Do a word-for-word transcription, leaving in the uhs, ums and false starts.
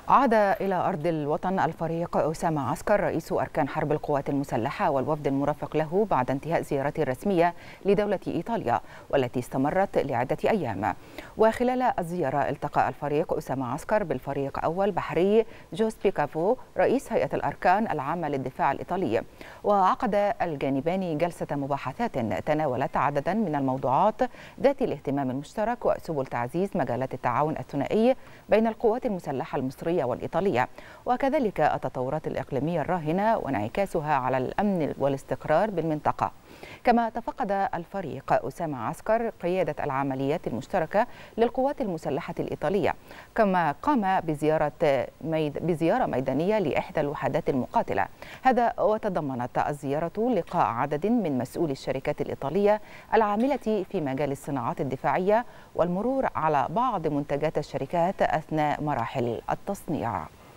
عاد إلى أرض الوطن الفريق أسامة عسكر رئيس أركان حرب القوات المسلحة والوفد المرافق له بعد انتهاء زيارته الرسمية لدولة إيطاليا والتي استمرت لعدة أيام. وخلال الزيارة التقى الفريق أسامة عسكر بالفريق أول بحري جوزبي كافو رئيس هيئة الأركان العامة للدفاع الإيطالي. وعقد الجانبان جلسة مباحثات تناولت عددا من الموضوعات ذات الاهتمام المشترك وسبل تعزيز مجالات التعاون الثنائي بين القوات المسلحة المصرية والإيطالية، وكذلك التطورات الإقليمية الراهنة وانعكاسها على الأمن والاستقرار بالمنطقة. كما تفقد الفريق أسامة عسكر قيادة العمليات المشتركة للقوات المسلحة الإيطالية، كما قام بزيارة ميد بزيارة ميدانية لإحدى الوحدات المقاتلة. هذا وتضمنت الزيارة لقاء عدد من مسؤولي الشركات الإيطالية العاملة في مجال الصناعات الدفاعية والمرور على بعض منتجات الشركات أثناء مراحل التصنيع.